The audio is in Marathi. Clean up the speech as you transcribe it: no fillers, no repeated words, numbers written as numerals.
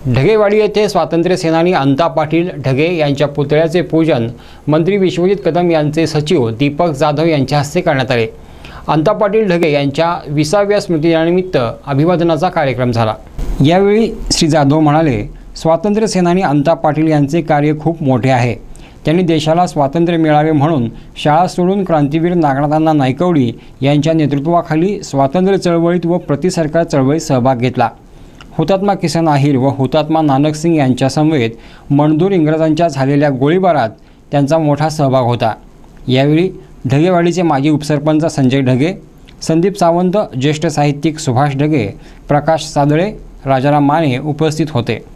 ढगेवाडी येथे स्वातंत्र्य सेनानी अंता पाटील ढगे यांच्या पुतळ्याचे पूजन मंत्री विश्वजित कदम यांचे सचिव दीपक जाधव यांच्या हस्ते करण्यात आले। अंता पाटील ढगे यांच्या 20व्या स्मृतिदिनानिमित्त अभिवादनाचा कार्यक्रम झाला। यावेळी श्री जाधव म्हणाले, स्वातंत्र्य सेनानी अंता पाटील यांचे कार्य खूप मोठे आहे। त्यांनी देशाला स्वातंत्र्य मिळावे म्हणून शाळा सोडून क्रांतीवीर नागनाथांना नायकवडी यांच्या नेतृत्वाखाली स्वातंत्र्य चळवळीत व प्रतिसरकार चळवळीत सहभाग घेतला। हुतात्मा किसन आहिर व हुतात्मा नानक सिंग यांच्या समवेत मणदूर इंग्रजांच्या झालेल्या गोळीबारात त्यांचा मोठा सहभाग होता। यावेळी ढगेवाडीचे माजी उपसरपंच संजय ढगे, संदीप सावंत, ज्येष्ठ साहित्यिक सुभाष ढगे, प्रकाश सादळे, राजाराम माने उपस्थित होते।